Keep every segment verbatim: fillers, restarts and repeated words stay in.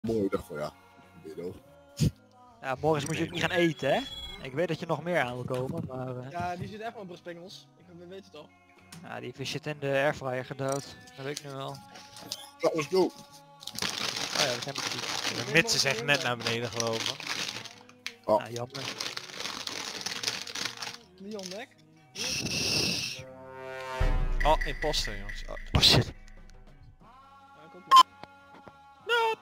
Mooi dag van ja. Ja, morgens moet je ook niet gaan eten, hè? Ik weet dat je nog meer aan wil komen, maar... Uh... Ja, die zit echt wel op spengels. Ik weet het al. Ja, die vis zit in de airfryer gedood. Dat weet ik nu wel. Ja, let's go. Oh ja, dat heb ik niet. De mits is echt net naar beneden gelopen. Oh. Ja, jammer. Niet ontdek. Oh, imposter jongens. Oh, Oh shit. Ja, ik ook nog. no.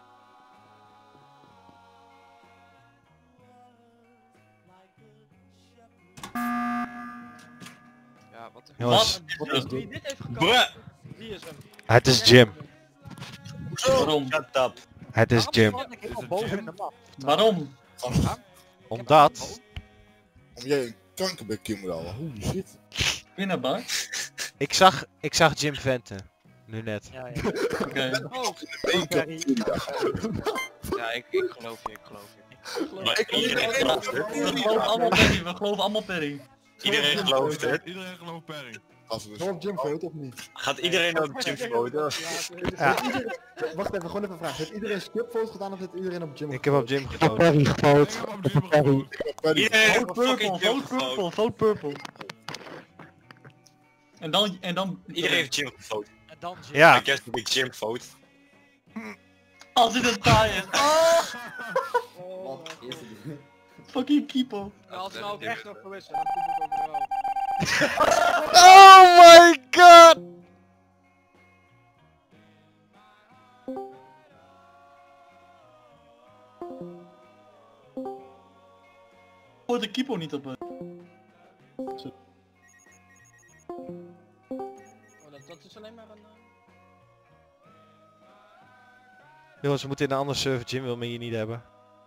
Ja, wat de... Jongens, Wat is wie dit heeft Bruh. gekocht? Die is hem. het is Jim. Waarom? Shut up. Het is Jim. Waarom sta ik helemaal boven in de map? Waarom? Omdat Om jij een kankerbek kinderen al. Holy shit. Binnenbak? ik zag, ik zag Jim venten. Nu net. Ja, ja. Oké. Oh, Eén kant. Ja, ik, ik geloof je, ik geloof je. Maar iedereen gelooft het. We geloven allemaal Perry, we geloven allemaal Perry. Iedereen gelooft het. Iedereen gelooft Perry. Als we dus... Nog op Jim vote of niet? Gaat iedereen op Jim voten? Ja. Wacht even, gewoon even een vraag. Heeft iedereen skip vote gedaan of heeft iedereen op Jim Ik heb op Jim Op gekozen. Perry gepoot. Ik heb op Jim gevoeld. Iedereen heeft Vote op purple, fucking Jim vote purple, gevoten. vote purple. En dan, en dan... Iedereen heeft Jim gevoten. En dan Jim. Ja. I guess ik Jim vote. Als dit een taai is. Oh, oh. fucking Kipo. Nou, als het nou ook echt nog geweest dan komt het overal. Oh my god! Hoort de Kipo niet op me. Oh, dat, dat is alleen maar een... uh, Jongens, we moeten in een andere server. Jim wil me hier niet hebben.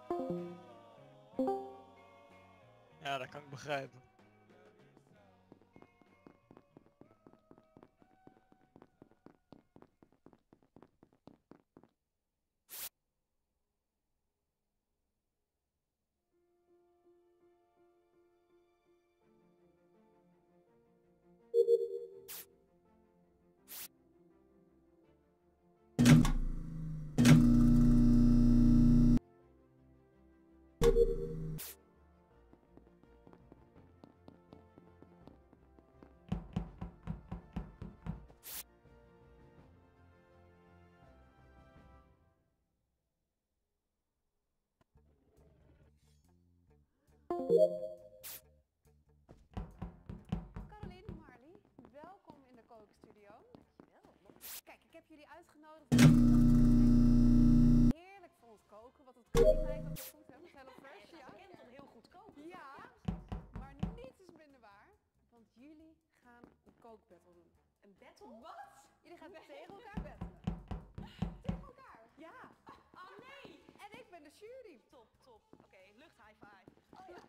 Ja, dat kan ik begrijpen. Caroline, Marley, welkom in de kookstudio. Kijk, ik heb jullie uitgenodigd. Heerlijk voor ons koken, wat het kookt lijkt ook goed, hè? Met Hello Fresh, ja. Je kent heel goed koken. Ja, maar niets is minder waar, want jullie gaan een kookbattle doen. Een battle? Wat? Jullie gaan tegen elkaar battelen. Tegen elkaar? Ja. Oh nee! En ik ben de jury. Top, top. Oké, lucht high five. Oh ja.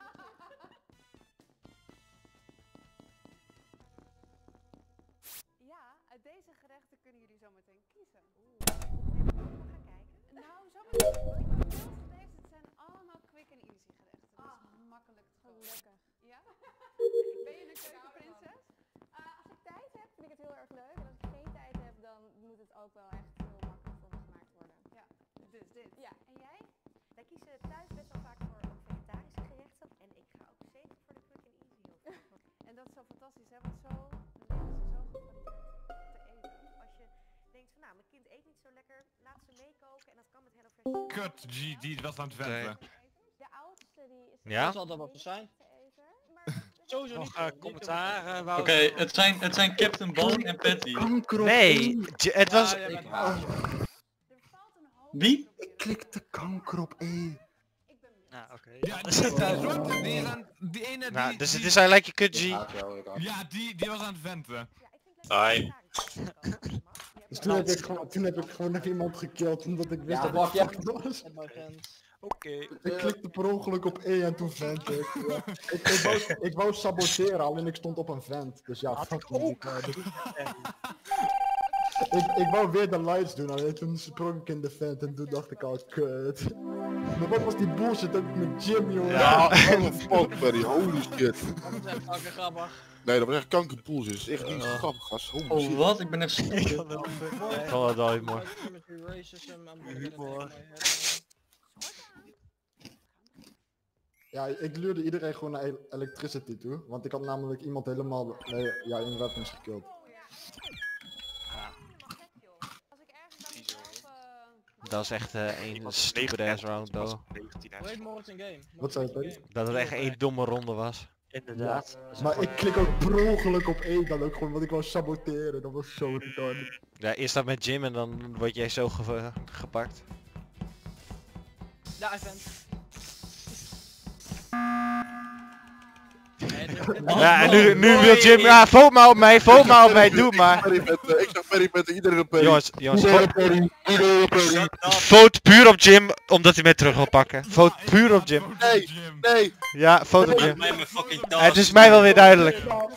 Ja, uit deze gerechten kunnen jullie zo meteen kiezen. Oeh, even gaan kijken. Nou, zo meteen. Deze zijn allemaal quick and easy gerechten. Dus makkelijk te gelukkig. Ja? Ben je een keukenprinses? Uh, als ik tijd heb, vind ik het heel erg leuk. En als ik geen tijd heb, dan moet het ook wel echt heel makkelijk voor me gemaakt worden. Ja, dus dit. Ja, en jij? Wij kiezen thuis best wel vaak voor ook vegetarische gerechten. En ik ga ook zeker voor de quick and easy. En dat is zo fantastisch, hè? Want zo leren ze zo goed te eten. Als je denkt van nou, mijn kind eet niet zo lekker, laat ze meekoken en dat kan met HelloFresh. Kut, G, die was aan het venten. De oudste die is... Ja? Dat zal dat wel zo zijn. Sowieso Nog niet. uh, niet commentaar, uh, Oké, Wouter? het, zijn, het zijn Captain Bone en Patty. Kanker op Nee, één. J- het was... Ja, jij bent- Er valt een hoop Wie? Ik klikte kanker op één. Ik ben Nou, oké. Ja, die, die, zwarte, die, is aan, die ene die... Nou, dus die, het is eigenlijk je kut, G. Ja, die, die was aan het venten. Ja, ik vind lekker Ai. vegetarisch koken. Dus toen heb, ik gewoon, toen heb ik gewoon nog iemand gekild omdat ik wist dat ik fucked was. En mijn vent. Oké. Ik klikte per ongeluk op E en toen vent ik. Ja. ik, ik, wou, ik wou saboteren, alleen ik stond op een vent. Dus ja, fuck me. Ik, eh, dus- ik, ik wou weer de lights doen, alleen toen sprong ik in de vent en toen dacht ik al, kut. Maar wat was die bullshit ook met Jim, jongen? Ja, oh fuck Perry, holy shit. Dat is echt fucking grappig. Nee, dat was echt kankerpoels. Dat is echt niet grappig, gast. Holy Oh shit. wat? Ik ben echt Ik stupid. kan het niet. Ik vond het wel humor. Racism, I'm Humor. gonna take my head. Ja, ik luurde iedereen gewoon naar el- electricity toe. Want ik had namelijk iemand helemaal nee, ja, in weapons gekillt. Dat is echt eh, een stupid ass round though. Hoe heet Moritz in game? Wat zei je, Perry? Dat het echt één domme ronde was. Inderdaad. Maar ik klik ook per ongeluk op één dan ook gewoon, want ik wou saboteren. Dat was zo retarded. Ja, eerst dat met Jim en dan word jij zo ge gepakt. Ja, event. Ja, en nu, nu wil Jim, ja, vote maar op mij, vote maar op mij, doe maar. Ik zag Perry met iedereen op Perry. Jongens, jongens, Iedereen vo- op Perry. Iedereen op Perry. vote puur op Jim, omdat hij mij terug wil pakken. Vote puur op Jim. Nee, nee. Ja, vote op Jim. Mij mijn fucking Het is mij wel weer duidelijk.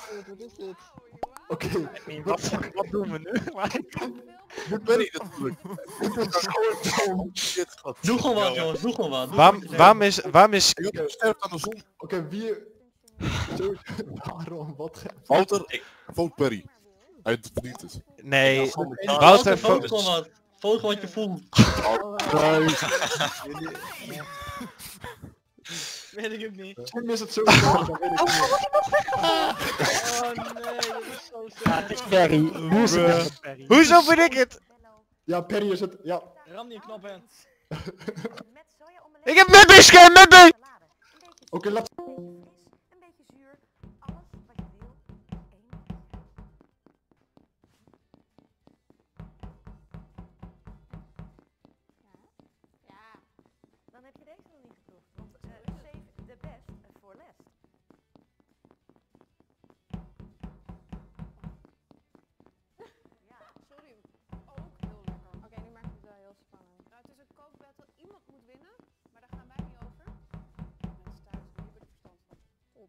Oké, Wat, wat doen we nu? Met Perry natuurlijk. Ik word daar gewoon shit gehad. Doe gewoon wat jongens, doe gewoon wat. Waarom, waarom is, waarom is... Ik heb gesterft aan de zon. oké, wie... Zo- Waarom? Wat? ge- Wouter, vote Perry. Hij verdient het. Nee, Wouter, Wouter, foto vo- gewoon wat. Foto gewoon wat je voelt. Weet ik ook niet. Jim is het zo dan weet ik niet. Oh nee, dat is zo Ja, het is Perry. Hoe is het met Perry? Hoezo vind ik het? Ja, Perry is het, ja. Ram die knop in. Ik heb met mij scan, met mij! Oké, laat... Een beetje zuur. Alles wat je wil. Eén. Ja. Dan heb je deze nog niet geproefd. Want uh, save the best voor les. Ja, sorry. Ook heel lekker. Oké, nu maakt het wel heel spannend. Nou, het is een kookbattle. Iemand moet winnen, maar daar gaan wij niet over. Mensen thuis, die hebben er verstand van. Op.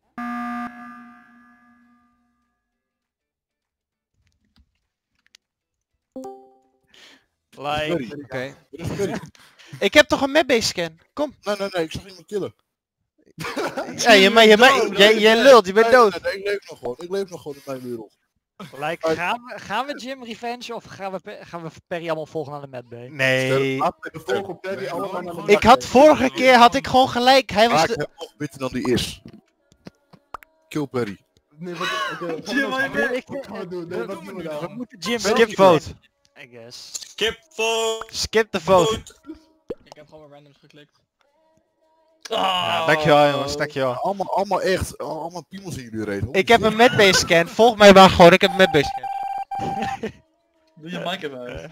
Like, Oké. Dit is Perry. Ik heb toch een map scan? Kom. Nee, nee, nee, ik zag iemand killen. Ja, je, maar, je, maar, jij, jij lult, je bent Nee, dood. nee, nee, ik leef nog gewoon. Ik leef nog gewoon in mijn wereld. like gaan, we, gaan we Jim revenge of gaan we, Pe- gaan we Perry allemaal volgen naar de Mad Bay? Nee. Laat me de Volg volg op Perry allemaal naar de Ik had vorige keer had ik gewoon gelijk. Hij was Maak de... hem nog beter dan die is. Kill Perry. Nee, wat... Oké, wat Jim, gaan we maar nou- ik- wat gaan we doen? Nee, wat doen we We nou? moeten Jim Skip vote. I guess. Skip vote. Skip de vote. Ik heb gewoon weer randoms geklikt. Ja, dankjewel jongens, dankjewel. Allemaal, allemaal echt, allemaal piemels in jullie reden. Ik heb een medbase scan, volg mij maar gewoon, ik heb een medbase scan. Doe je mic even uit.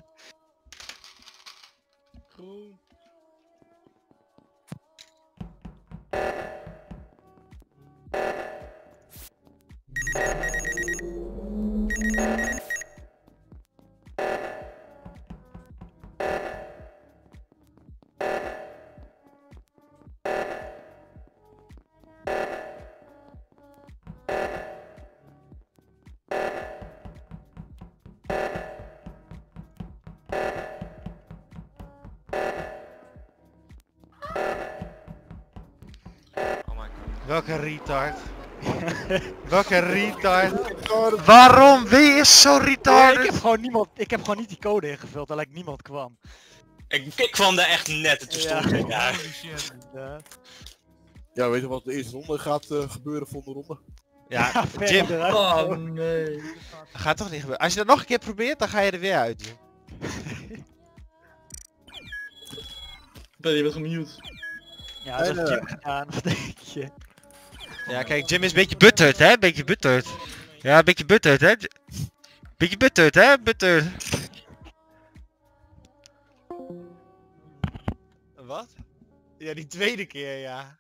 Groen. Oh my god. Welke retard. Welke retard. Waarom? Wie is zo Ja, ik retard? heb gewoon niemand, ik heb gewoon niet die code ingevuld, terwijl ik niemand kwam. Ik, ik kwam daar echt net en toen stond ik daar. Holy shit. Ja. Ja, weet je wat de eerste ronde gaat eh, gebeuren voor de ronde? Ja, Perry Jim, eruit. Oh nee. gaat toch niet gebeuren. Als je dat nog een keer probeert, dan ga je er weer uit, Jim. Perry, je bent gemute. Ja, dat Nee, heeft nee. Jim gedaan, wat denk je? Ja, kijk, Jim is een beetje butterd, hè? Beetje butterd. Ja, een beetje butterd, hè? J- Beetje butterd, hè? Butterd. Wat? Ja, die tweede keer, ja.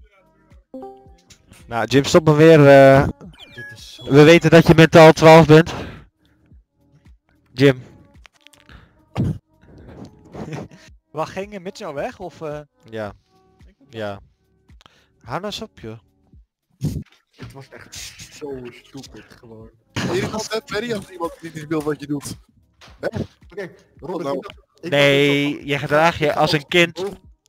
Nou, Jim, stop maar weer. eh. Dit is zo... We weten dat je mentaal twaalf bent. Jim. Waar ging Mitch nou weg? Of, eh Ja. Ja. Hou nou eens op, joh. Het was echt zo stupid gewoon. Iemand heeft Perry als iemand niet wil wat je doet. Oké, Robert, nou. ik dacht- ik dacht Nee, dat- je gedraagt je als een kind.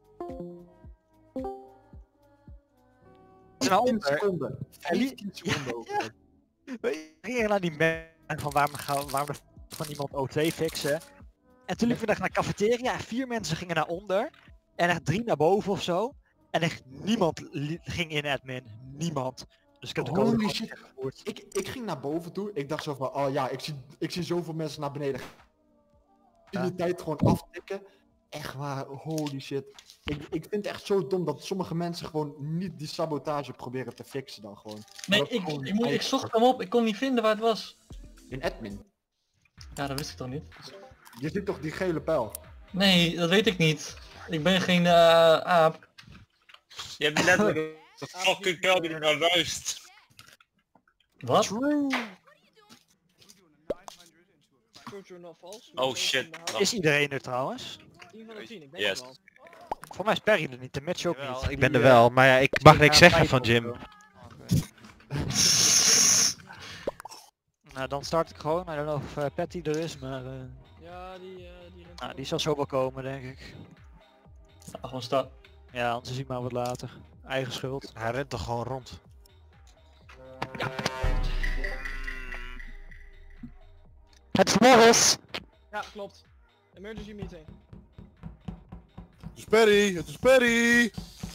is nou tien onder? seconden. vijftien seconden over. We gingen naar die man van waarom gaan waarom de f- van iemand O twee fixen. En toen liepen we naar de cafeteria en vier mensen gingen naar onder. En echt drie naar boven of zo. En echt niemand li- ging in admin. Niemand. Dus ik heb de Holy code shit. gevoerd. Ik, ik ging naar boven toe. Ik dacht zo van, oh ja, ik zie, ik zie zoveel mensen naar beneden. Ik zie die tijd gewoon aftikken. Echt waar, holy shit. Ik, ik vind het echt zo dom dat sommige mensen gewoon niet die sabotage proberen te fixen dan gewoon. Nee, Dat ik, gewoon ik, moet- ik echt- zocht hem op, ik kon niet vinden waar het was. In admin. Ja, dat wist ik toch niet? Je ziet toch die gele pijl? Nee, dat weet ik niet. Ik ben geen eh, aap. Je hebt letterlijk een fucking kuil die er naar luistert. Wat? Oh shit. Is iedereen er trouwens? Yes. Voor mij is Perry er niet, de Mitch ook niet. Ik ben er wel, maar ja, ik mag niks zeggen van Jim. Nou, dan start ik gewoon. I don't know of uh, Patty er is, maar... Uh, Ja, die, uh, die rent nou, die zal zo wel komen, denk ik. Nou, gewoon staan. Ja, anders zie ik maar wat later. Eigen schuld. Hij rent toch gewoon rond. Het is Morris! Ja, klopt. Emergency meeting. Het is Perry, het is Perry!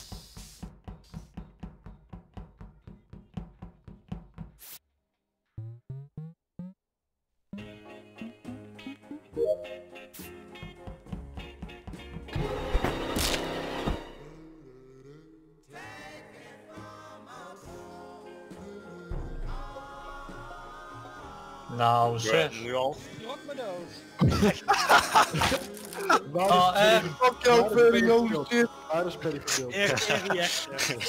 Nou zeg. Nu al. Rok me dood. Oh, echt? Fuck jou Perry, holy shit! Waar is Perry verdeeld? Echt, echt, echt.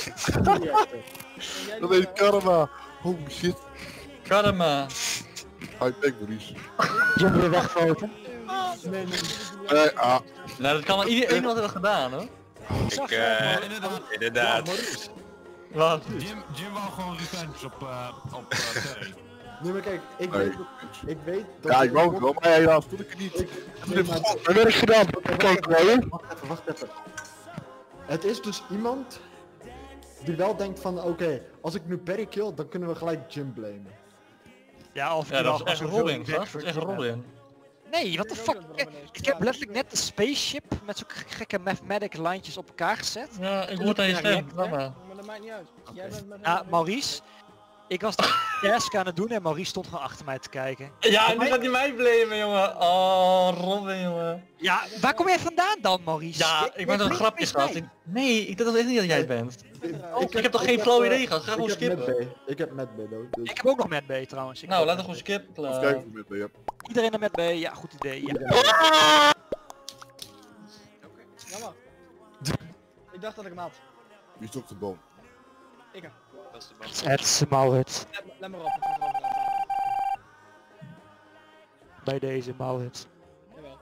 Dat heet karma! Holy shit! Karma. High tech Maurice. Jim weer wegfoten. Nee, nee. Nee, ah. Nou, dat kan wel iedereen wat hebben gedaan hoor. Ik, eh, Inderdaad. inderdaad. Wat? Jim, Jim wou gewoon revenge op, uh, op uh, Perry. Nee, maar kijk, ik Nee. weet, ik weet dat... Ja, ik wou het wel, maar helaas doe ik het niet. Ik, Ik nee, heb maar- gewoon mijn werk gedaan. Kijk, hoor. Wacht even, wacht even. Het is dus iemand die wel denkt van, oké, als ik nu Perry kill, dan kunnen we gelijk Jim blamen. Ja, of Ja, die dat wel is echt gewoon zoveel Robin, event gast. Dat is echt voor Jim Robin. Nee, wat de fuck? Ik, ik heb letterlijk net de spaceship met zo'n gekke mathematic lijntjes op elkaar gezet. Ja, ik hoor aan je stem. Laat maar. Maar dat maakt niet uit. Jij bent met Ja, Maurice. Ik was de task aan het doen en Maurice stond gewoon achter mij te kijken. Ja, nu gaat hij mij blamen, jongen. Oh, Robin, jongen. Ja, waar kom jij vandaan dan, Maurice? Ja, Jij- ik jij ben toch een blinkt grapje, opeens gast. mij. Ik- Nee, ik dacht echt niet dat jij het bent. Ik, heb toch geen flow idee, gast? Ga gewoon ik heb skippen. Met B. Ik heb met B, dood. Dus Ik heb ook nog met B trouwens. Ik Nou, heb laten we ook gewoon met skippen. Even klaar. kijken of ik met je heb. B. Iedereen er met B, ja, goed idee. Ja. Jammer. Ik dacht dat ik hem had. Wie is op de boom? Ik heb. Dat is de band. Het is Maurits. Let, let maar op. Ik ga erover laten. Bij deze Maurits. Jawel.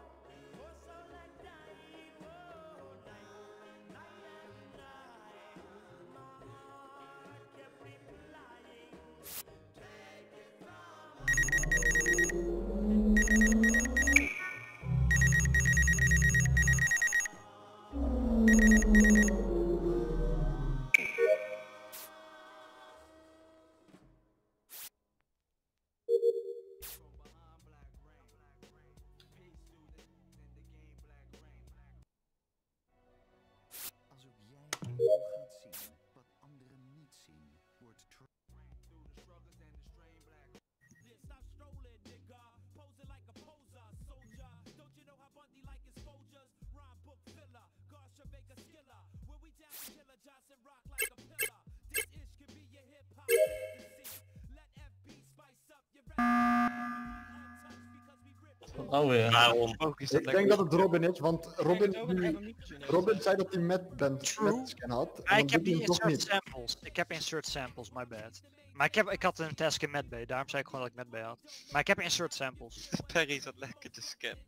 Oh weer. Waarom? ik denk dat het Robin is, want Robin, Ik heb die- hem niet gezien. Robin zei dat hij met, bent, met scan had. en Maar dan ik heb doet hij die hem toch insert niet. samples. Ik heb insert samples, my bad. Maar ik, heb, ik had een task in met B, daarom zei ik gewoon dat ik met B had. Maar ik heb insert samples. Perry zat lekker te scannen.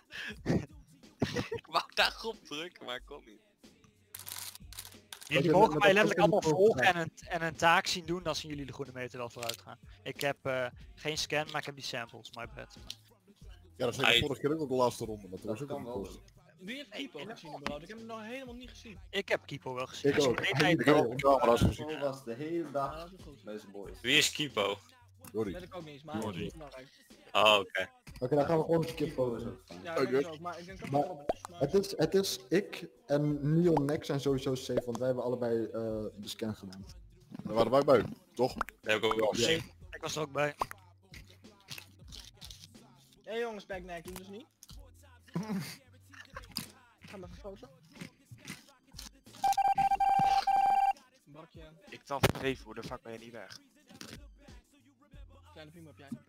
Ik wou daar op drukken, maar ik kon niet. Jullie je mogen met mij dat letterlijk allemaal fucking volgen ogen en een, en een taak zien doen, dan zien jullie de goede meter wel vooruit gaan. Ik heb eh, geen scan, maar ik heb die samples, my bad. Ja, dat zei Hij- de vorige keer ook op de laatste ronde. Dat was ook een kost. Wie heeft Kipo gezien überhaupt? Ik heb hem nog helemaal niet gezien. Ik heb Kipo wel gezien. Ik Als je ook. meteen- Ik heb ook de camera's gezien. Paul was de hele Ja, dag dat is goed. bij zijn boys. Wie is Kipo? Jordi. Weet ik ook niet, maar het is Jordi. niet belangrijk. Oh, oké. Oké, dan gaan we gewoon skippen. Zo. Ja, ik denk het ook, maar ik denk ook Maar- wel Robin is, maar- Het is, het is ik en Neon Neck zijn sowieso safe, want wij hebben allebei eh, de scan gedaan. Daar waren wij bij, toch? Dat heb ik ook wel gezien. Ik was er ook bij. Hé hey, jongens, backneck, doe dus niet. Ga maar even foto's. Bakje, Ik dacht even, hoe de fuck ben je niet weg? kleine primo heb jij.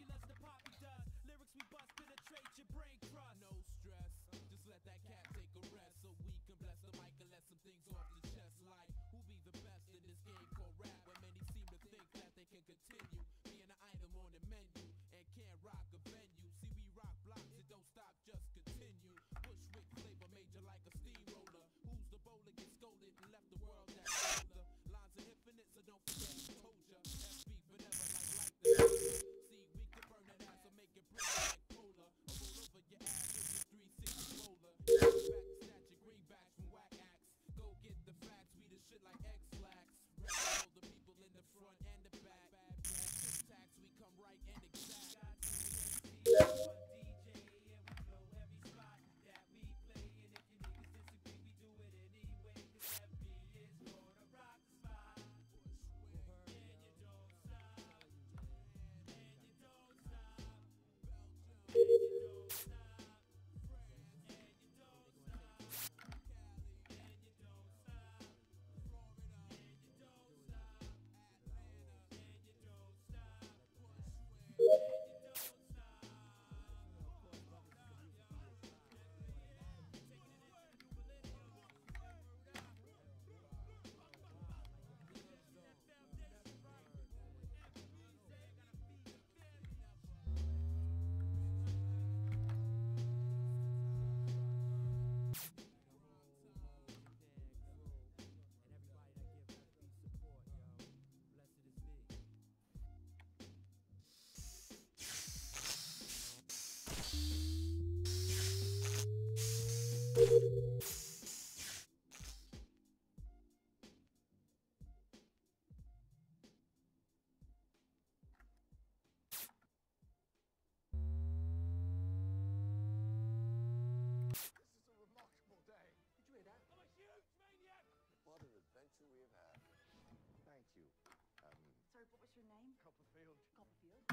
Sorry, what was your name? Copperfield. Copperfield.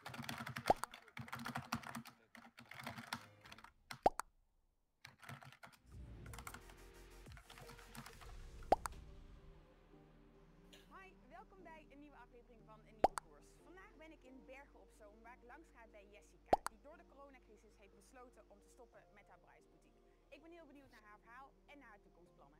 Hi, welkom bij een nieuwe aflevering van een nieuwe koers. Vandaag ben ik in Bergen op Zoom, waar ik langs ga bij Jessica, die door de coronacrisis heeft besloten om te stoppen met haar bruidsboutique. Ik ben heel benieuwd naar haar verhaal en naar haar toekomstplannen.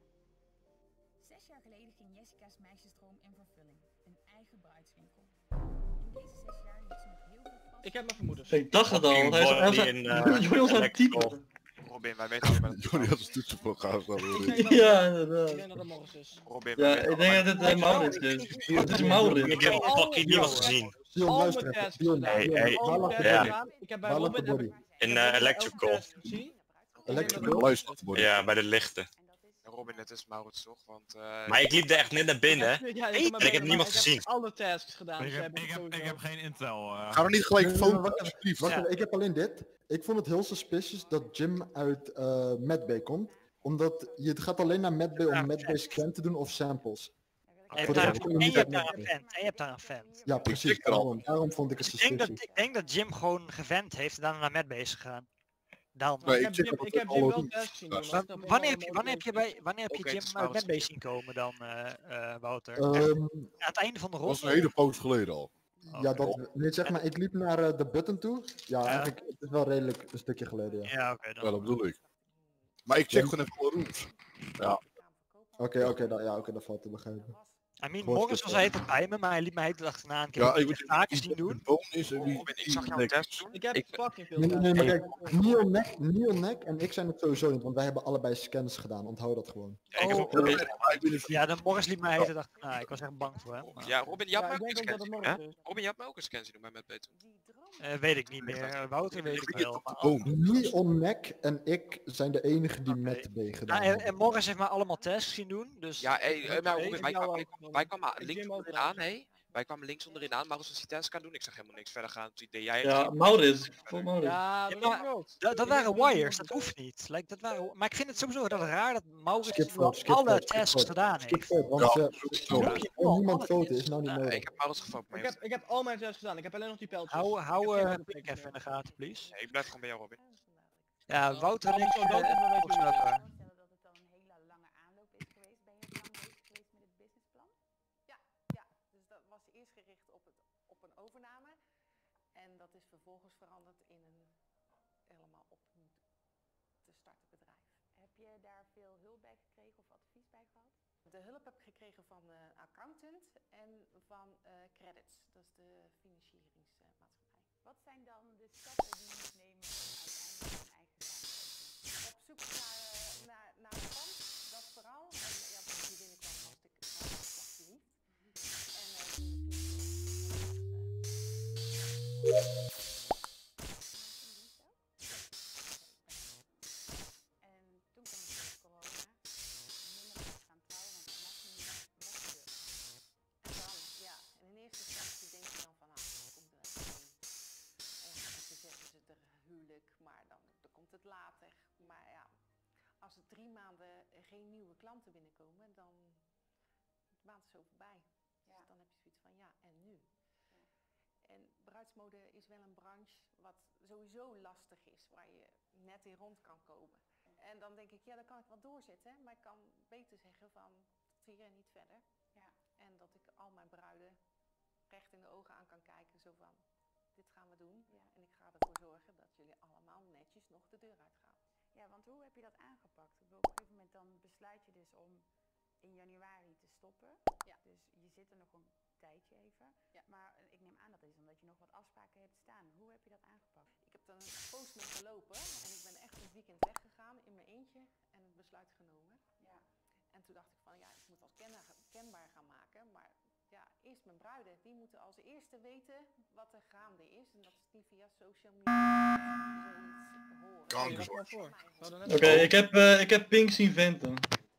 Zes jaar geleden ging Jessica's meisjesdroom in vervulling. Een eigen bruidswinkel. In deze zes jaar heeft ze met heel veel passie... Ik heb mijn vermoedens. Ik dacht het al, want hij is hij is aan- Jordi was aan het typen. Robin, wij weten allemaal dat Jordi had een toetsen voor gehad. Ja, inderdaad. Ik denk dat het Morris is. Robin, Ja, ik denk dat het uh, Maurits is. Het is Maurits. Ik heb fucking niemand gezien. Dion, Al luister mijn even. tasks Dion, gedaan. Hey, Dion, hey, waar lag de ja. body? gedaan. Ik heb bij Waar lag Robin... de heb body? ik- In ik heb uh, elke Electrical. task gezien. Electrical? Luister, Jordi. Ja, bij de lichten. Robin, het is Maurits toch? Want, uh, Maar ik liep er echt net naar binnen. Ja, En ik heb ik heb maar- niemand ik gezien. heb alle tasks gedaan. Ik dus heb, heb ik, heb, ik sowieso- heb geen intel. eh. Ga er niet gelijk Nee, nee, nee, foto's, wacht even. alsjeblieft. Wacht even, ik heb alleen dit. Ik vond het heel suspicious dat Jim uit uh, Medbay komt. Omdat je gaat alleen naar Medbay om Medbay scan te doen of samples. En je Voor hebt de daar- rest kom en je je niet hebt uit daar een Medbay. vent. En je hebt daar een vent. Ja, precies. Daarom, daarom vond ik het Ik denk, dat, suspicious. ik denk dat Jim gewoon gevent heeft en daarna naar Met is gegaan. Daarom. Nee, Ik ik heb check Jim- dat ik het heb Jim wel al tasks gezien. Ja. hoor. Maar Dat heb ik wanneer wel heb je, wanneer heb je, bij, wanneer heb je Oké, Jim het is uit Maurits. Medbay zien komen dan, eh eh Wouter? Echt, Ehm, aan het einde van de Dat was ronde? een hele poos geleden al. ja, dat, nee, zeg maar, ik liep naar uh, de button toe. Ja, Ja. eigenlijk het is wel redelijk een stukje geleden, ja. Ja, oké. Ja, dat dan. bedoel ik. Maar ik check gewoon even alle rooms. Ja. Oké, oké, dat, ja, oké, dat valt te begrijpen. I mean, Gewoon Morris was stuk, heet bij me, maar hij liep mij heet achterna. Ik heb Ja, hem ik niet moet taken zien doen. een boom is en wie... Robin, ik zag jouw test doen. Ik heb Ik- fucking veel Nee, nee, nee, tasks. maar kijk, Neon Neck, Neon Neck en ik zijn het sowieso niet, want wij hebben allebei scans gedaan, onthoud dat gewoon. Ja, ik heb Oh, ook Robin. Maar ik ben dus... Ja, de Morris liep mij heet achterna. Ik was echt bang voor hem. maar, Ja, Robin, je had Ja, mij ik ook een denk ook dat scan het zien doen, Morris hè? is. Robin, je had mij ook een scan zien doen bij Medbay toen. eh, weet ik niet meer. Eh, Wouter weet ik wel. maar- Boom. Neon Neck en ik zijn de enigen die Oké. met B gedaan Ah, en, hebben. en Morris heeft mij allemaal tasks zien doen, dus... Ja, hey, eh, maar Ik Robin, wij, jou wij, ook. wij kwamen Ik link Jim ook aan, hé. Wij kwamen links onderin aan, Maurits was die task aan doen. Ik zag helemaal niks verder gaan. Toen deed jij Ja, Maurits. Voor Maurits. Ja, Ja, dat maar klopt. Dat, dat Ik waren heb- wires, dat hoeft niet. Like, dat waren, maar ik vind het sowieso dat raar dat Maurits Skip nu vote, al skip alle vote, skip tasks vote. gedaan Skip heeft. vote, want Ja, ze- sowieso. oh, oh, niemand voten is nou niet Eh, nodig. ik heb Maurits gefocust, maar Ik heb, ik heb al mijn tests gedaan. Ik heb alleen nog die pijltjes. Hou, Ik hou heb eh, geen Pink even in de gaten, please. Nee, ik blijf gewoon bij jou, Robin. Ja, Wouter en ik... Zo dood eh, is, maar weet volgens je mij hoe ook, het eh, is. voorstellen dat het dan een hele lange aanloop is geweest. Ben je lang bezig geweest met het businessplan? Ja, ja, dus dat was eerst gericht op, het, op een overname. En dat is vervolgens veranderd in een helemaal opnieuw te starten bedrijf. Heb je daar veel hulp bij gekregen of advies bij gehad? De hulp heb ik gekregen van de accountant en van eh, credits, dat is de financieringsmaatschappij. Wat zijn dan de stappen die je moet nemen om uiteindelijk een eigen zaak te openen? Op zoek naar, eh, naar, naar een pand, dat vooral. En ja, toen ik hier binnenkwam was ik hartstikke verliefd. En eh, toen de En toen kwam het corona. Minder mensen gaan trouwen, want dat mag niet meer. Wat gebeurt er? En dan, ja, en in eerste instantie denk je dan van, ah, dan komt er geen, ja, ze zeggen ze er huwelijk, maar dan, dan komt het later. Maar ja, als er drie maanden geen nieuwe klanten binnenkomen, dan de maand is zo voorbij. Ja. Dus dan heb je zoiets van, ja, en nu? En bruidsmode is wel een branche wat sowieso lastig is, waar je net in rond kan komen. En dan denk ik, ja, dan kan ik wel doorzetten, maar ik kan beter zeggen van, tot hier en niet verder. Ja. En dat ik al mijn bruiden recht in de ogen aan kan kijken, zo van, dit gaan we doen. Ja. En ik ga ervoor zorgen dat jullie allemaal netjes nog de deur uitgaan. Ja, want hoe heb je dat aangepakt? Ik bedoel, op een gegeven moment dan besluit je dus om in januari te stoppen. Ja. Dus je zit er nog een tijdje even. Ja. Maar eh, ik neem aan dat is omdat je nog wat afspraken hebt staan. Hoe heb je dat aangepakt? Ik heb dan een post mee gelopen en ik ben echt een weekend weggegaan in mijn eentje en het besluit genomen. Ja. En toen dacht ik van, ja, ik moet als kenbaar, kenbaar gaan maken, maar ja, eerst mijn bruiden, die moeten als eerste weten wat er gaande is. En dat is niet via social media zoiets horen. Kankerzorg. Oké, ik heb, eh, ik heb Pink zien venten.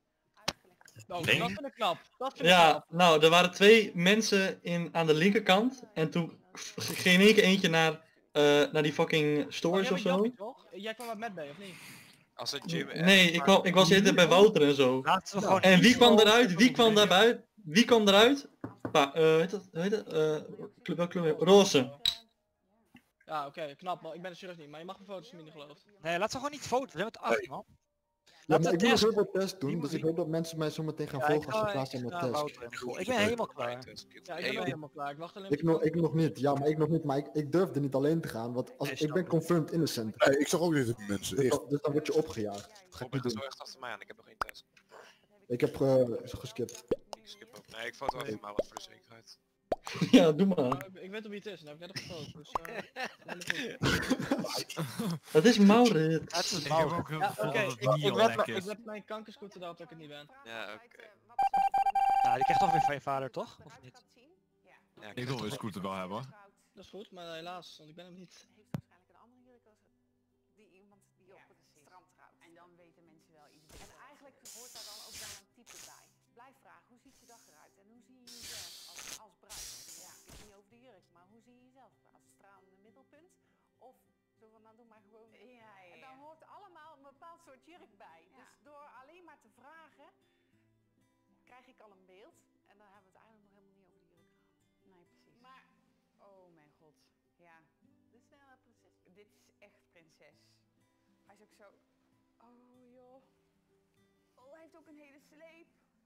Oh, Pink? dat vind ik knap. Dat vind ik Ja, knap. nou, er waren twee mensen in, aan de linkerkant. En toen g- ging in één keer eentje naar, eh, naar die fucking Oh, stores jij of bent zo. Jappie, toch? Jij kwam met Matt bij, of niet? Als het Jim... eh, Nee, ik, kwam, ik was eerder bij Wouter en zo. Laten we gewoon En wie niet kwam gewoon- eruit? Wie kwam daarbij? Wie kwam eruit? Pa, eh, hoe heet dat? Hoe heet dat? Eh, kleur, welke kleur? Roze. Ja, oké, knap man. Ik ben er serieus niet, maar je mag mijn foto's zien, niet geloof. Nee, laten we gewoon niet foto's. We hebben het acht, man. Ja, Laten maar we ik moet nog testen. heel veel tests doen, dus ik hoop dat mensen mij zo meteen gaan Ja, ik volgen als ze ga- klaar ik zijn met ga tests. Wouter en Goh. Ik ben helemaal klaar. Ja, ik ben Hey, ook helemaal klaar. Ik wacht alleen Ik nog, ik nog niet, ja, maar ik nog niet, maar ik, ik durfde niet alleen te gaan, want als, Nee, ik ben snap ik. confirmed innocent. Nee, ik zag ook dit met mensen. Dus, Echt. dan- dus dan word je opgejaagd. Dat ga ik Robin niet gaat zo doen. echt achter mij aan, ik heb nog geen test. Ik heb eh, geskipt. Ik skip ook. Nee, ik foto wel even Maurits voor de zekerheid. Ja, doe maar. Maar ik, ik weet op wie het is en daar heb ik net op gefoto. Dus, eh, helemaal goed. Dat is Maurits. Het is Ik heb Maurits. ook heel Ja, veel oké, dat ik, het niet ik, al wed, lek ik is. wed mijn kankerscooter daarop dat ik het niet ben. Ja, oké. Ja, die krijgt toch weer van je vader, toch? Of niet? Ja, Ik wil een scooter wel hebben. Dat is goed, maar helaas, want ik ben hem niet. Heeft waarschijnlijk een andere jurk als die iemand die op het strand trouwt. En dan weten mensen wel iets En beter. eigenlijk hoort daar dan ook wel een type bij. Blijf vragen, hoe ziet je dag eruit? En hoe zie je jezelf als, als bruid? Ja. Ik heb het niet over de jurk, maar hoe zie je jezelf? Als stralende middelpunt? Of zo van, nou doe maar gewoon. Ja, ja, En ja. dan hoort allemaal een bepaald soort jurk bij. Ja. Dus door alleen maar te vragen, krijg ik al een beeld. En dan hebben we het eigenlijk nog helemaal niet over de jurk gehad. Nee, precies. Maar, Oh mijn god. Ja, dit is wel een prinses. dit is echt prinses. Hij is ook zo... Oh joh. Oh, hij heeft ook een hele sleep.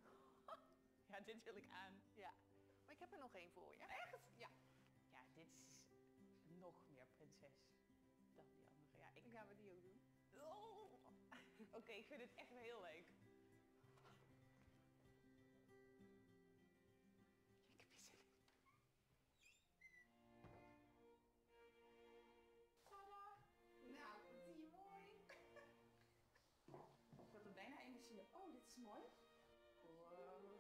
Ja, dit wil ik aan. Ja. Maar ik heb er nog één voor je. Echt? Ja. Ja, dit is nog meer prinses dan die andere. Ja, ik Dan gaan we die ook doen. Oh. Oké, ik vind het echt heel leuk. Ik heb hier zin in. Nou, wat zie je mooi. Ik word er bijna emotioneel. Oh, dit is mooi. Wow.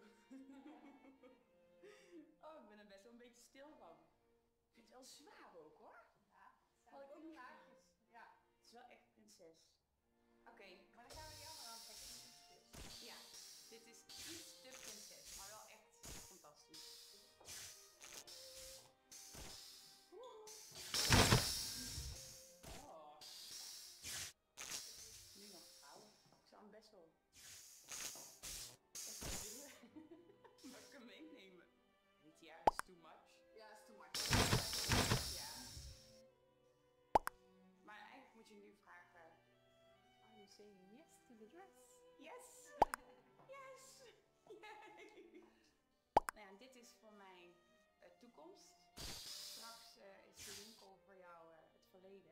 Oh, ik ben er best wel een beetje stil van. Ik vind het wel zwaar ook hoor. Ja, Had ik ook niet haakjes. Ja. Het is wel echt prinses. Oké, Maar dan gaan we die andere aantrekken. ja. Dit is iets te prinses, maar wel echt fantastisch. saying yes to the dress. Yes! Yes! Yay! Nou ja, dit is voor mij uh, toekomst. Straks uh, is de winkel voor jou uh, het verleden.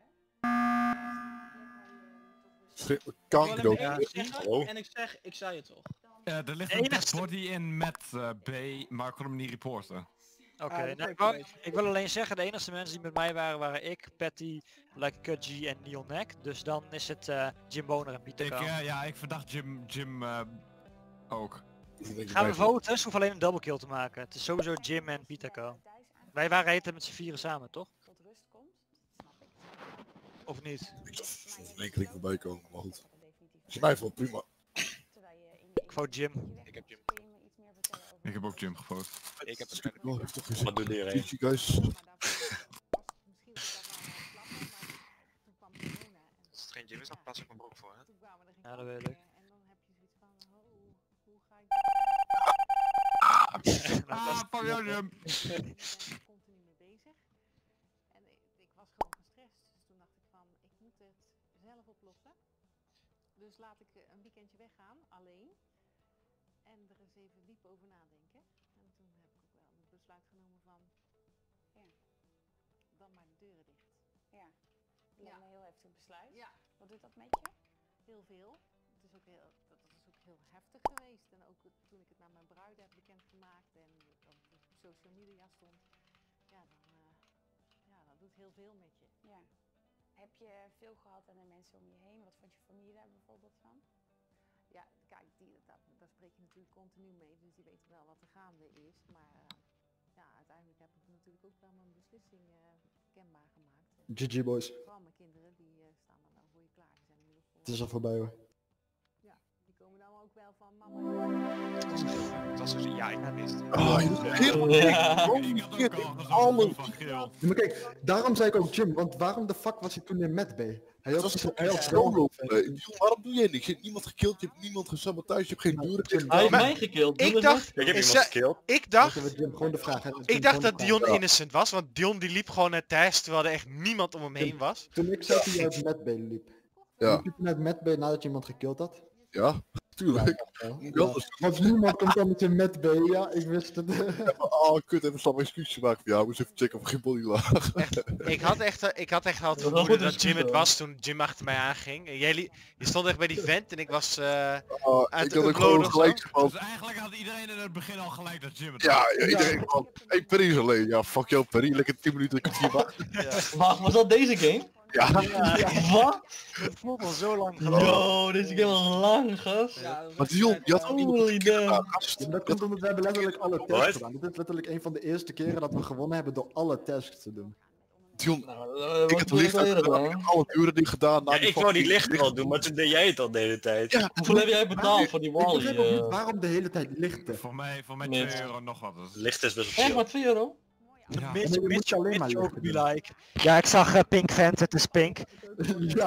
Kanker ook. Ik zeggen, Oh. en ik zeg, ik zei het toch. Uh, er ligt een dead body in met uh, B, maar ik kon hem niet reporten. Oké, Ah, dat nou, weet ik, ik wou- wel. ik wil alleen zeggen, de enige mensen die met mij waren, waren ik, Patty, Like Kudgy en Neil Neck. Dus dan is het uh, Jim Boner en Ik, Pieter. uh, ja, ik verdacht Jim, Jim uh, ook. Gaan we voten? Ze hoeven alleen een double kill te maken. Het is sowieso Jim en Pieter. Wij waren eten met z'n vieren samen, toch? Tot rust komt, dat snap ik. Of niet? Ik dacht dat er één keer voorbij komen, maar goed. Is mij wel prima. Ik vote Jim. Ik heb Jim. Ik heb ook Jim gevoten. Ik heb het Oh, heeft toch gezien. Wat doet iedereen? G G guys. Als het geen Jim is, dan pas ik mijn broek voor, hè? Ja, dat weet ik. En dan heb je zoiets van, oh, hoe ga ik dit Ah, fuck jou Jim! continu mee bezig. En ik, ik was gewoon gestrest. Dus toen dacht ik van, ik moet het zelf oplossen. Dus laat ik eh, een weekendje weggaan, alleen. En er eens even diep over nadenken. En toen heb ik ook wel het besluit genomen van, ja, dan maar de deuren dicht. Ja, lijkt Ja. me een heel heftig besluit. Ja. Wat doet dat met je? Heel veel. Het is ook heel, dat is ook heel heftig geweest. En ook het- toen ik het naar mijn bruid heb bekendgemaakt en dat het op social media stond. Ja, dan, eh, ja, dat doet heel veel met je. Ja. Heb je veel gehad aan de mensen om je heen? Wat vond je familie daar bijvoorbeeld van? Ja, kijk, die, dat, daar spreek je natuurlijk continu mee, dus die weten wel wat er gaande is. Maar eh, ja, uiteindelijk heb ik natuurlijk ook wel mijn beslissing eh, kenbaar gemaakt. En G G boys. vooral mijn kinderen, die eh, staan dan wel voor je klaar. Die zijn inmiddels vol. Het is al voorbij hoor. Ja, die komen dan ook wel van mama. Het was dus ja, ik heb het. Ah, je doet helemaal Ja. niks. Ik had ook al gezegd Alles. van geel. Ja, maar kijk, daarom zei ik ook Jim, want waarom de fuck was hij toen in Met B? Hij Het had, was toch hij had echt zelf- solo. Waarom doe jij niks? Je hebt niemand gekild, je hebt niemand gesabotaged, je hebt geen deuren dicht. Hij heeft Maar- mij gekild. doe Ik het dacht, Ik heb is iemand ze- gekilld. ik dacht, Laten we Jim gewoon de vraag. hè. Jim, ik gewoon dacht de dat vraag. Dion innocent was, want Dion die liep gewoon naar thuis terwijl er echt niemand om hem heen was. Toen ik zei dat hij uit Met B liep. Ja. Liep je uit Met B nadat je iemand gekild had? Ja, tuurlijk. Ja. Moet anders doen. Want niemand komt dan met je Met B, ja, ik wist het. Oh, kut, even snel een excuusje maken. Ja, moest even checken of er geen body lag. Ik had echt, eh, ik had echt al het Dat was wel vermoeden goed dat Jim het excuus, was toen Jim achter mij aanging. En jij li- je stond echt bij die vent en ik was eh Oh, Uit ik de had ook upload gewoon of gelijk zo? van. Dus eigenlijk had iedereen in het begin al gelijk dat Jim het Ja, ja, iedereen van. Hey, Perry is alleen. Ja, fuck jou, Perry. Lekker tien minuten, ik hier wachten. Wacht, was dat deze game? Ja, Wat? Dat voelt al zo lang geleden. Yo, deze game al lang, gast. Ja, dat maar was Dion, je had ook iemand Holy gekild damn. aan, gast. Ja, dat komt omdat we hebben letterlijk alle Wat? tasks gedaan. Dit is letterlijk een van de eerste keren dat we gewonnen hebben door alle tasks te doen. Dion, Nou, dat ik was heb niet licht eerder uit, ik gedaan. heb alle deuren dicht gedaan. na Ja, die ik wou die fucking licht wel doen, maar toen deed jij het al de hele tijd. Ja, Hoeveel heb jij betaald voor die Ik Wally? begrijp ook niet eh? waarom de hele tijd lichten. Voor mij, voor mij Nee. twee euro nog wat. Dus. Licht is best wel Echt chill. maar twee euro? Ja. Ja, Mitch, maar je Mitch, moet je alleen maar Mitch ook lichten be doen. like. Ja, ik zag eh, Pink Vent, het is Pink. Ja,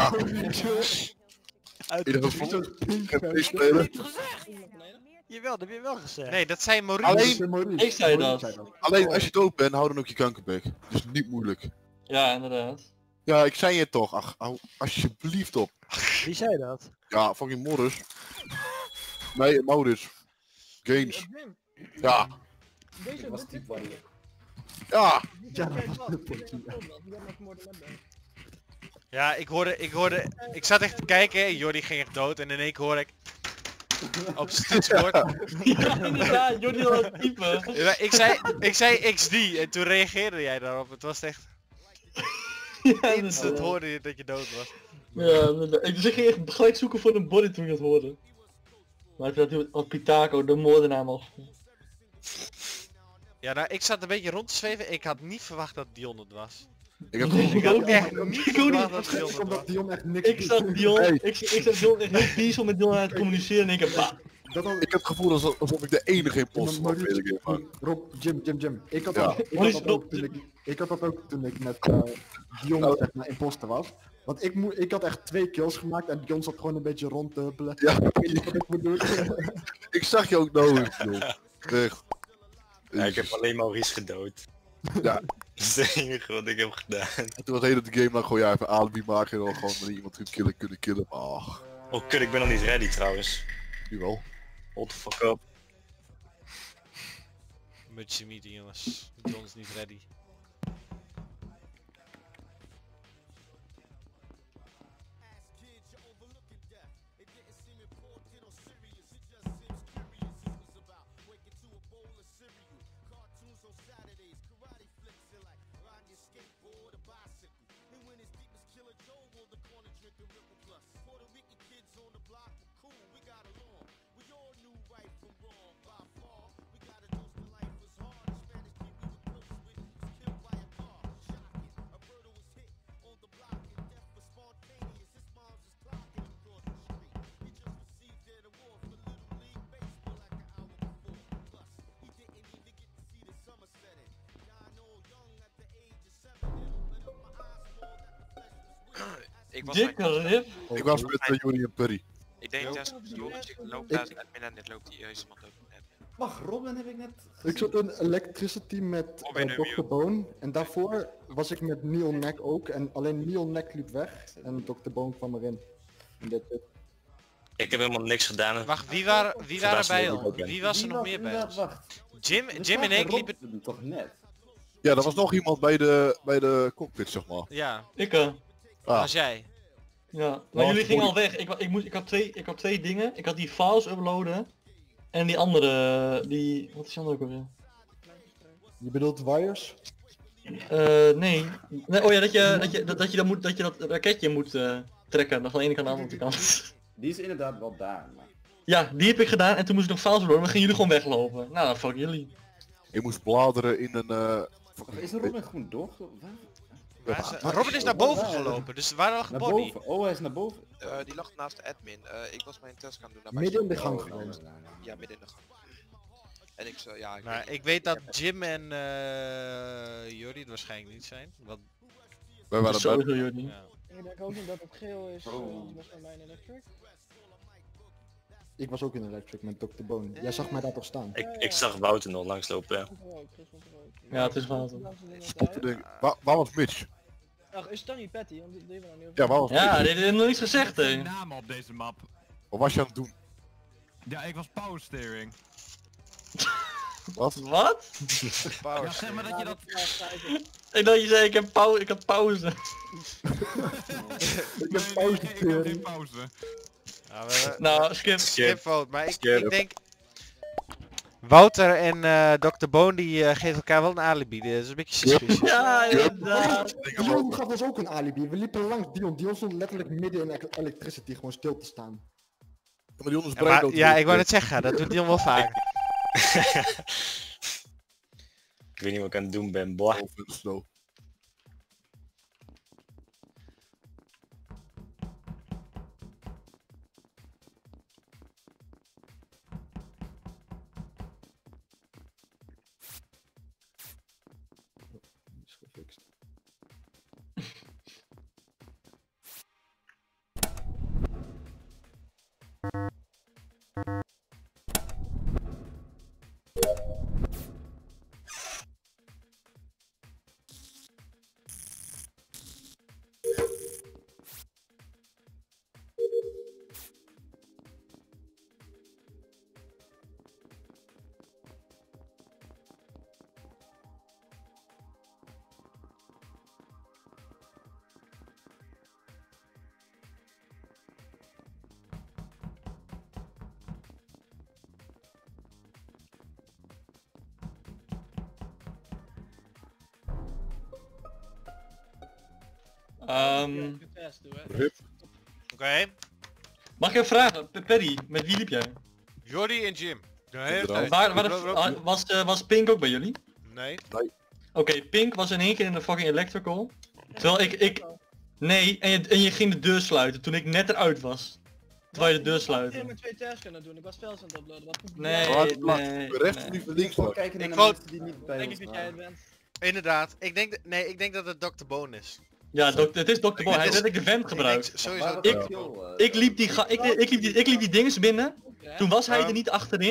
Uit in ieder de geval. pink Ik heb deze spelen. Jawel, dat heb je wel gezegd. nee, dat zei Maurice. Alleen- Ik zei dat. Alleen als je dood bent, hou dan ook je kankerbek. Dat is niet moeilijk. Ja, inderdaad. Ja, ik zei het toch. Ach, hou alsjeblieft op. Wie zei dat? Ja, fucking Morris. Nee, Maurits. Games. Jim, Ja, deze dit dit was ja. Ja, dat het. was de politie. Ja, ik hoorde, ik hoorde, ik zat echt te kijken en Jordi ging echt dood en in één keer hoor ik op zijn toetsenbord. Ja, inderdaad, Jordi al het typen. Ja, ik zei, ik zei X D en toen reageerde jij daarop. Het was echt Ja, instant inderdaad. hoorde je dat je dood was. Ja, inderdaad. Ik dus ik ging echt gelijk zoeken voor een body toen ik dat hoorde. Maar ik had had Pitaco, de moordenaar al. Ja, nou, ik zat een beetje rond te zweven. Ik had niet verwacht dat Dion het was. Ik heb Ik gewoon... ook Echt niet. niet Ik ook verwacht niet. dat Dion het was. Omdat Dion echt niks Ik zag Dion, Hey. ik, ik zag Dion echt heel peaceful met Dion aan het communiceren en ik heb bah. Dat had, Ik heb het gevoel alsof, alsof ik de enige imposter was. Maurice- weet ik even. Rob, Jim, Jim, Jim. Ik had, Ja. dat, ik, had Maurice, dat ook Rob, toen ik, ik had dat ook toen ik met uh, Dion Nou. zeg maar imposter was. Want ik, moe, ik had echt twee kills gemaakt en Dion zat gewoon een beetje rond te huppelen. Ja, Ik weet niet wat ik moet doen. ik zag je ook nodig, joh. Echt. Ja, ik heb alleen Maurice gedood. Ja, Dat is het enige wat ik heb gedaan. En toen was de hele game lang gewoon ja, even alibi maken en dan gewoon wanneer iemand kunt killen, kunnen killen, maar ach. Oh kut, ik ben nog niet ready trouwens. Nu wel. Hold the fuck up. Mutsje meeting jongens. John is niet ready. Ik was Dikke mijn- rip. Ik was met uh, Juri en Perry. Ik deed een test op stoel, dus ik loop daar in admin en dit loopt die juist iemand ook in admin. Wacht, Robin heb ik net... Ik zat in Electricity met Robin uh, en dokter Bone. En daarvoor was ik met Neil Neck ook. En alleen Neil Neck liep weg. En dokter Bone kwam erin. En dit, dit. Ik heb helemaal niks gedaan. Wacht, wie waren, wie waren bij ons? ons? Wie was er nog meer bij ons? Jim, Jim en ik liepen... toch net? Ja, er was nog iemand bij de, bij de cockpit, zeg maar. Ja, Ik eh. Ah. was jij. Ja, maar Last jullie gingen body. al weg. Ik, wa- ik, moest, ik, had twee, ik had twee dingen. Ik had die files uploaden. En die andere, die... Wat is die andere ook alweer? Je bedoelt wires? Eh, nee. nee. Oh ja, dat je dat, je, dat, dat, je dan moet, dat, je dat raketje moet eh, trekken. Nog van de ene kant naar de andere kant. Die is inderdaad wel daar, maar... Ja, die heb ik gedaan en toen moest ik nog files uploaden. Dan gingen jullie gewoon weglopen. Nou, dan fuck jullie. Ik moest bladeren in een... Uh, Is Robin gewoon doorgelopen? Waar is- Robin is naar boven gelopen, dus we waren al Naar gebody. boven? Oh, hij is naar boven. Uh, die lag naast de admin. Uh, ik was mijn test gaan doen. naar Midden in de buiten. gang gewoon. Ja, midden in de gang. En ik zo, ja, ik Maar weet niet. ik weet dat Jim en uh, Jordi het waarschijnlijk niet zijn. Want... Wij waren Sowieso bij... Jordi. Ja. Ik denk ook niet dat het geel is, Oh. uh, die was bij mij in Electric. Ik was ook in Electric met dokter Bone. Jij zag mij daar toch staan? Ik, ik zag Wouter nog langslopen, ja. Ja, het is water. Ik denk, waar, waar was Mitch? Ach, is het dan niet Patty? Want die hebben we nog niet Ja, waar was Ja, Mitch? dit heeft nog niets gezegd, Geen hè. namen op deze map. Wat was je aan het doen? Ja, ik was power steering. Wat? Wat? Ja, zeg maar dat je dat... Ik dacht je zei ik heb pauze, ik had pauze. Ik heb Nee, pauze nee, ik heb geen tering. pauze. Ja, we, Nou, skip. skip vote, maar ik, Skip. ik denk... Wouter en uh, dokter Boon die uh, geven elkaar wel een alibi, dat is een beetje suspicious. Ja, inderdaad. Dion gaf ons ook een alibi. We liepen langs Dion. Dion stond letterlijk midden in ele- Electricity gewoon stil te staan. Maar Dion is Ja, brein maar, dood ja, geweest. ik wou net zeggen, dat doet Dion wel vaak. Ik weet niet wat ik aan het doen ben, boah. Over de snow. Is gefixt. Ehm, Oké. mag ik even vragen, P- Perry, met wie liep jij? Jordi en Jim. De hele Inderdaad. tijd. Waar, waar de, ah, was, eh, was Pink ook bij jullie? Nee. Oké, Pink was in één keer in de fucking electrical. Terwijl ik, ik... Nee, en je, en je ging de deur sluiten toen ik net eruit was. Terwijl je de deur Ik had sluiten. met twee tests kunnen doen, ik was vels aan het uploaden. Wat goed. Nee, Waar is Blas? nee, Rechts nee. of liever links? Gewoon hoor? kijken naar Ik de wou- mensen die niet bij Denk ons ik dat jij het waren. bent. Inderdaad. Ik denk, d- nee, ik denk dat het dokter Boon is. Ja, dok, het is dokter Boy, hij Het heeft is- net ik de vent Ik gebruikt. denk sowieso Waar dat- was Ik- het heel, eh, Ik liep die, ga, ik, ik, liep die, ik liep die dinges binnen, Ja? toen was hij Ehm. er niet achterin.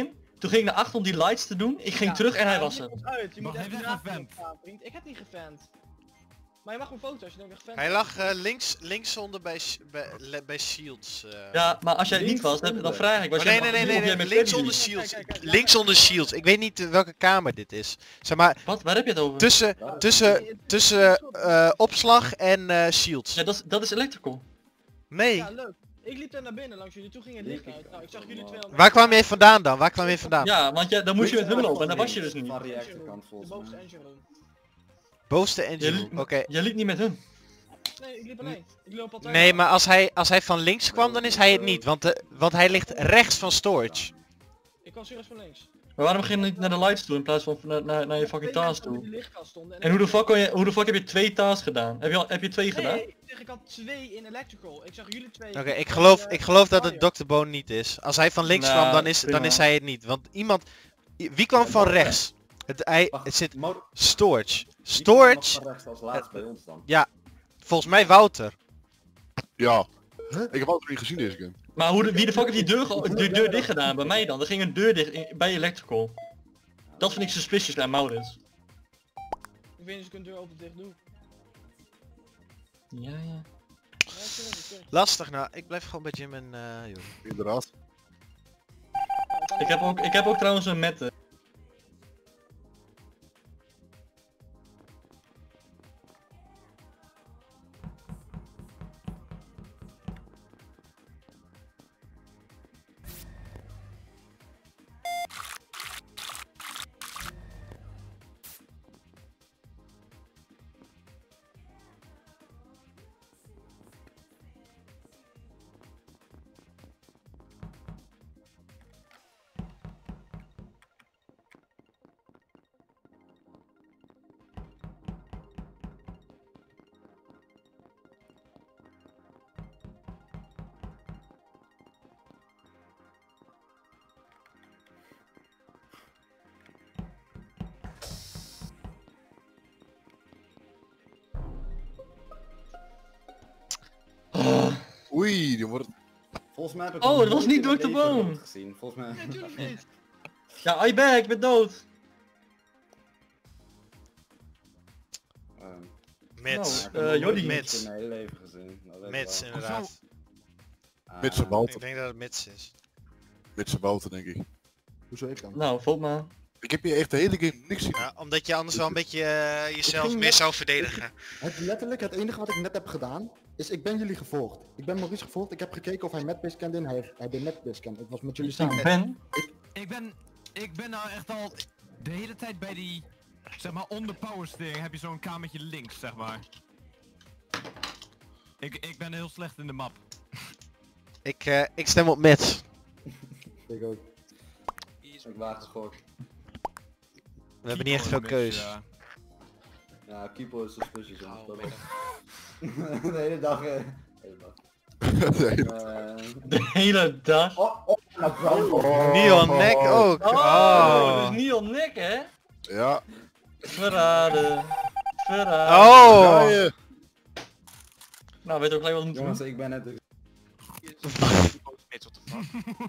toen ging ik naar achter om die lights te doen. Ik ging Ja, terug en hij ja, was je er. komt uit. Je moet Wacht, even hij naast heeft me gefant. staan, vriend. Ik heb niet gefant. Maar je mag een foto als je denkt gefant. Hij lag eh, links, linksonder bij, sh- bij, le- bij Shields. eh. Ja, maar als jij het niet was, dan, dan vraag ik. Was Oh, jij nee, nee, nee, of nee, jij nee, met links Freddy onder liep? Shields. Kijk, kijk, kijk. Links onder Shields. Ik weet niet eh, welke kamer dit is. Zeg maar, Wat? Waar heb je het over? tussen, tussen, tussen eh, opslag en eh, Shields. Ja, dat is, dat is electrical. Nee. Ja, leuk. Ik liep daar naar binnen langs jullie, toen ging het licht uit. Nou, ik zag jullie twee al... Waar kwam je vandaan dan? Waar kwam je vandaan? Ja, want jij, dan moest je met hun Links lopen en dan was je links, dus niet. Van Engine reactorkant room. De volgens bovenste mij. engine room. Bovenste Je engine liep- room. Oké. Jij liep niet met hun. Nee, ik liep alleen. Ik loop altijd. Nee, maar als hij, als hij van links kwam, dan is hij het niet. Want, de, want hij ligt rechts van storage. Ik kwam serieus van links. Maar waarom ging je niet naar de lights toe in plaats van naar, naar, naar je fucking Twee task mensen die toe? in de lichtkast stonden En hoe de fuck, kon je, hoe de fuck heb je twee tasks gedaan? Heb je, al, heb je twee gedaan? Nee, ik zeg ik had twee in electrical. Ik zag jullie twee. Oké, ik in, geloof, eh, ik geloof dat fire. het dokter Bone niet is. Als hij van links Nou, kwam, dan is, dan prima. is hij het niet. Want iemand... i- Wie kwam van rechts? Het, hij, het zit... Mo- Storage. Wie kwam nog Storage... van rechts als laatst bij ons dan? Ja. Volgens mij Wouter. Ja. Ik heb altijd niet gezien deze game. Maar hoe de, wie de fuck heeft die deur, ge- de deur dicht gedaan? Bij mij dan? Er ging een deur dicht in- bij electrical. Dat vind ik suspicious aan Maurits. Ik weet niet of ik een deur open dicht doe. Ja, ja. Ja, serieus, ik zeg. Lastig nou. Ik blijf gewoon bij Jim en eh joh. Inderdaad. Ik heb ook, ik heb ook trouwens een met. Oei, die wordt... Volgens mij heb ik Oh, hem dat was nooit niet in mijn dokter leven Bone. dood gezien. Volgens mij... Nee, tuurlijk niet. Ja, I back, ik ben dood. Ehm, Mits. Nou, eh, Jordi. Mits. in mijn hele leven gezien. Dat weet ik Mits, wel. inderdaad. Ah, Mits en Wouter. Ik denk dat het Mits is. Mits en Wouter, denk ik. Hoezo ik dan? Nou, voelt maar. Ik heb hier echt de hele game niks zien. Ja, omdat je anders wel een beetje eh, jezelf ging meer net- zou verdedigen. Het letterlijk, het enige wat ik net heb gedaan, is ik ben jullie gevolgd. Ik ben Maurice gevolgd, ik heb gekeken of hij Madbase kende en hij, heeft- hij deed Madbase kennen. Ik was met jullie samen. Ik ben... Ik ben, ik ben nou echt al de hele tijd bij die, zeg maar onder power steering heb je zo'n kamertje links, zeg maar. Ik, ik ben heel slecht in de map. Ik, eh, ik stem op Mits. Ik ook. Ik waag een gok. We hebben niet echt veel keus. Ja. Ja, Kipo is suspicious. jongens, Oh, dat ben wel. De hele dag. eh, De hele dag. Nee. Eh, De hele dag. Oh, oh, nou, vrouw. Neon Neck ook. Oh, Oh. dus Neon Nick, hè? Ja. Verraden. Verraden. Oh. Ja, je. Nou, weet ook gelijk wat we moeten Jongens, doen. ik ben net... What the fuck?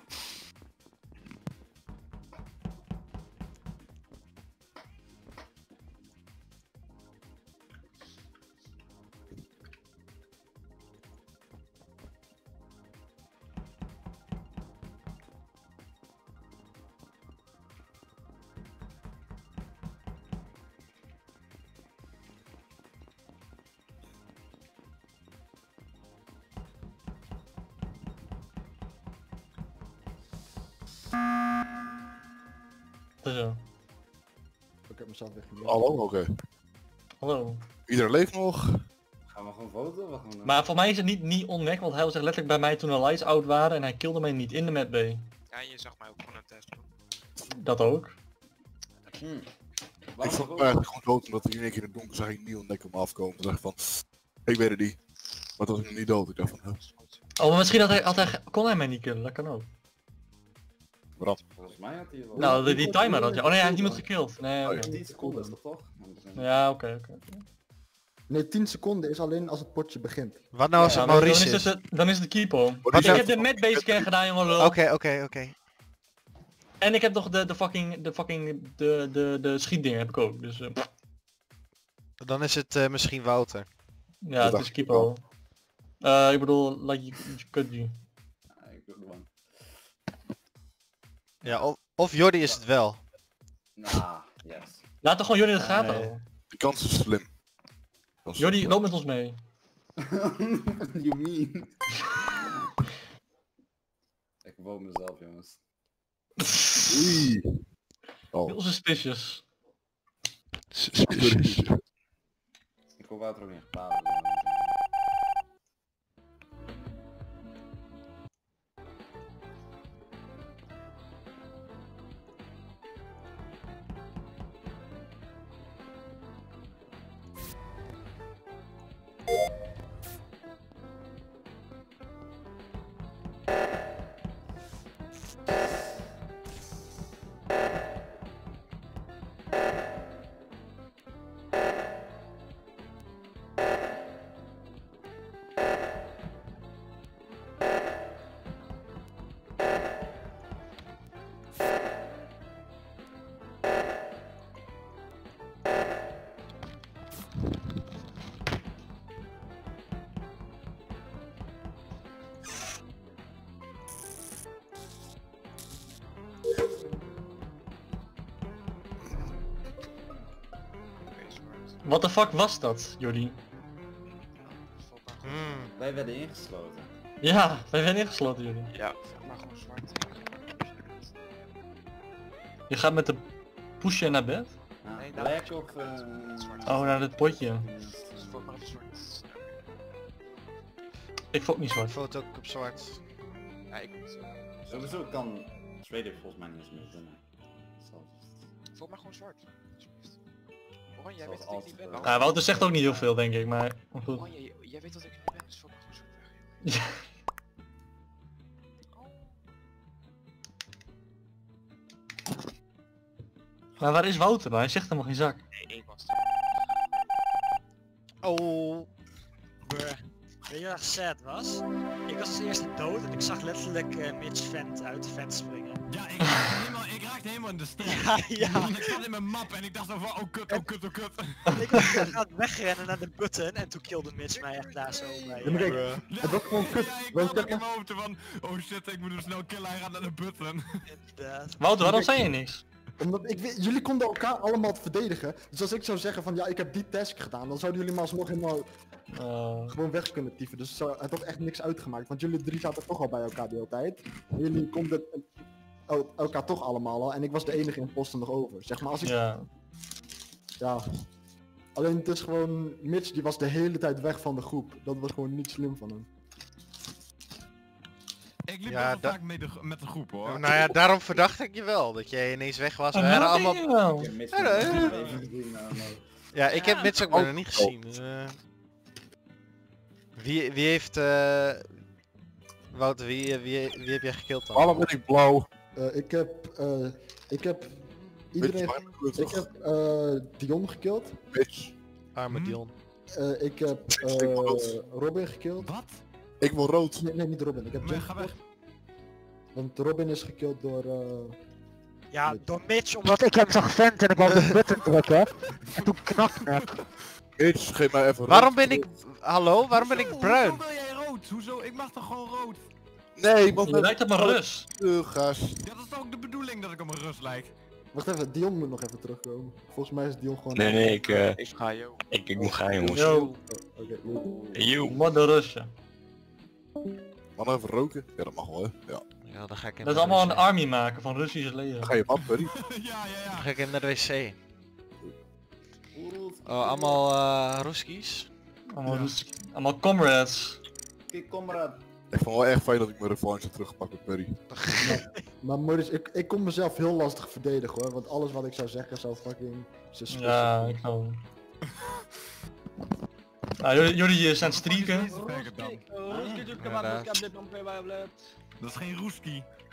Zo. Ik heb mezelf weggegeven. Hallo, oké. Hallo. Iedereen leeft nog. Gaan we gewoon voten? We gaan, Maar voor mij is het niet, niet onnek, want hij was echt letterlijk bij mij toen de lights out waren en hij killde mij niet in de map bay. Ja, je zag mij ook gewoon een test doen. Dat ook. Hmm. Ik vond het eigenlijk gewoon dood omdat ik in één keer in het donker zag ik Neon Neck om afkomen. Ik dacht van, ik weet het niet. Maar toen was ik nog niet dood. Ik dacht van, huh, Oh, maar misschien had hij, had hij, kon hij mij niet killen, dat kan ook. wat? Volgens mij had hij wel. Nou, die, die timer had je. Oh nee, hij heeft niemand gekild. Nee, Oh, oké. ja. tien seconden is dat toch? Ja, oké, oké. Nee, tien seconden is alleen als het potje begint. Wat nou als Ja, het dan, dan Maurice is is? het, dan is het Kipo. Wat Ik is dat? heb de matbase scan gedaan, jongen lul. Oké, oké, oké. en ik heb nog de, de fucking, de fucking, de, de, de schietdingen heb ik ook. Dus uh, Dan is het uh, misschien Wouter. ja, het is Kipo. Uh, ik bedoel, like you, you could you. Ja, ik doe gewoon. Ja, of, of Jordi is het wel. Nah, yes. Laat toch gewoon jullie in de gaten Nee. houden. De kans is slim. Kans is Jordi, slim. loop met ons mee. You mean? Ik woon mezelf, jongens. Oei. Oh. Heel suspicious. Suspicious. Ik hoor Wouter ook niet gepraat. Wat de fuck was dat, Jordi? Hmm. Wij werden ingesloten. Ja, wij werden ingesloten, Jordi. Ja, maar gewoon zwart. Je gaat met de pushen naar bed? Ja, Nee, nou, black of... eh, Oh, naar dit potje. Dus voor maar even zwart. Ik vond niet zwart. Foto ook op zwart. Ja, ik niet. Sowieso kan Trader volgens mij niet eens meer winnen. Zelfs. Voor maar gewoon zwart. Alsjeblieft. Oranje, jij Zoals weet dat ik niet ben. altijd. Ja, Wouter zegt ook niet heel veel, denk ik, maar goed. Oranje, jij weet dat ik niet ben, dus voor maar gewoon zwart weg. Ja. Maar waar is Wouter dan? Hij zegt helemaal geen zak. Nee, één was Oh. Bruh. Weet je wat echt sad was? Ik was als eerste dood en ik zag letterlijk uh, Mitch Vent uit de vent springen. Ja, ik raakte helemaal, ik raakte helemaal in de stress. Ja, ja. Ik zat in mijn map en ik dacht zo van, oh kut, oh kut, oh kut. Ik was aan het wegrennen naar de button en toen killde Mitch mij echt daar zo bij. Ja, maar kijk, Ja, het was gewoon kut. ja, ik Want kwam ook zeg in maar- mijn hoofd van, oh shit, ik moet hem snel killen, hij gaat naar de button. Inderdaad. Wouter, waarom zei je niks? Omdat ik weet, jullie konden elkaar allemaal verdedigen. Dus als ik zou zeggen van ja, ik heb die task gedaan, dan zouden jullie me alsnog helemaal Uh, gewoon weg kunnen tieven. Dus het, zou, het had echt niks uitgemaakt. Want jullie drie zaten toch al bij elkaar de hele tijd. En jullie konden el- elkaar toch allemaal al. En ik was de enige imposter nog over. Zeg maar als ik... ja. Ja. Alleen het is gewoon... Mitch die was de hele tijd weg van de groep. Dat was gewoon niet slim van hem. Ik liep Ja, wel da- vaak mee de, met de groep hoor. Nou ja, daarom verdacht ik je wel. Dat jij ineens weg was. We Ah, waren nou, allemaal... denk je wel. Ik heb mis- Ja, ja, ja. Even doen, nou, nou. Ja, ik heb Mitch ook bijna niet gezien. Uh, wie, wie heeft... eh Wouter, wie, wie, wie heb jij gekild dan? Waarom ben ik blauw? Eh, ik heb... eh, ik heb... Iedereen... Iedereen... Ik heb eh Dion gekild. Bitch. Arme Hm? Dion. Eh, ik heb Ik wil eh rood. Robin gekild. Wat? Ik wil rood. Nee, nee, niet Robin. Ik heb Maar Jim ga weg. gekild. Want Robin is gekild door... eh Ja, door Mitch, omdat ik hem zag vent en ik wou de button drukken. En toen knakte het. Bitch, geef mij even rood. Waarom ben ik... Hallo, waarom ben ik Hoezo- bruin? Hoezo wil jij rood? Hoezo? Ik mag toch gewoon rood? Nee, want Je lijkt op een Rus. Uh, gast. Ja, dat is toch ook de bedoeling dat ik op een rust lijk. Wacht even, Dion moet nog even terugkomen. Volgens mij is Dion gewoon... Nee, nee, ik, eh, Ik ga, joh. ik, ik moet gaan, jongens. Yo, Oké, yo. Yo. wat een Rusje. Man, even roken? Ja, dat mag wel, hè. Ja. Ja, dan ga ik in Dat is naar de allemaal een wc. army maken van Russisch Dan leger. ga je pap, buddy. ja, ja, ja. Dan ga ik in naar de wc. Oh, allemaal uh, Ruskies. Allemaal, Rus- allemaal comrades. Kijk, comrade. Ik vond wel echt fijn dat ik mijn revanche teruggepakt met Perry. Maar Maurice, ik, ik kon mezelf heel lastig verdedigen hoor. Want alles wat ik zou zeggen zou fucking... suspicious Ja, zijn. ik geloof. Nou, jullie, jullie eh, zijn streaken. Deze werken dan. Oh, Inderdaad. Dat is geen roeski.